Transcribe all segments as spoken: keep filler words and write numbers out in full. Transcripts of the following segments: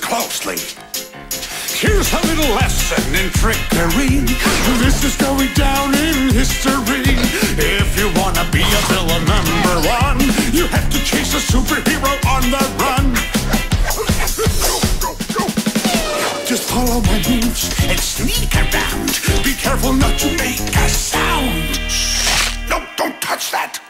closely. Here's a little lesson in trickery. This is going down in history. If you wanna be a villain number one, you have to chase a superhero on the run. Just follow my moves and sneak around. Be careful not to make a sound. Shh! No, don't touch that.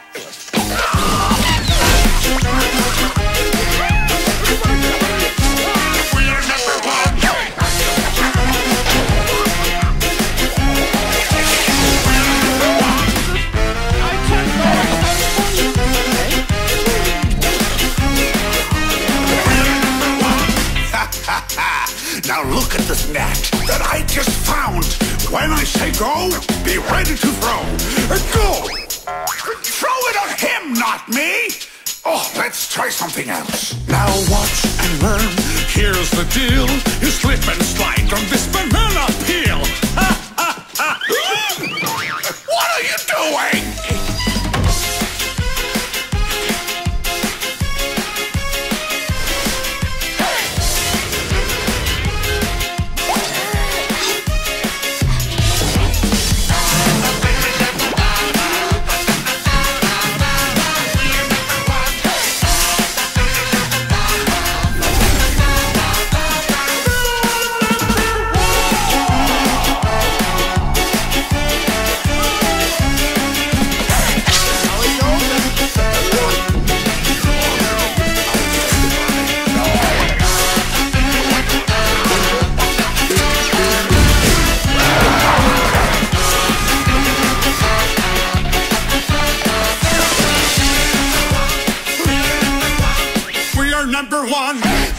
Now look at this net that I just found. When I say go, be ready to throw. Go! Throw it at him, not me! Oh, let's try something else. Now watch and learn. Here's the deal. You slip and slide on this banana peel. What are you doing? Number one.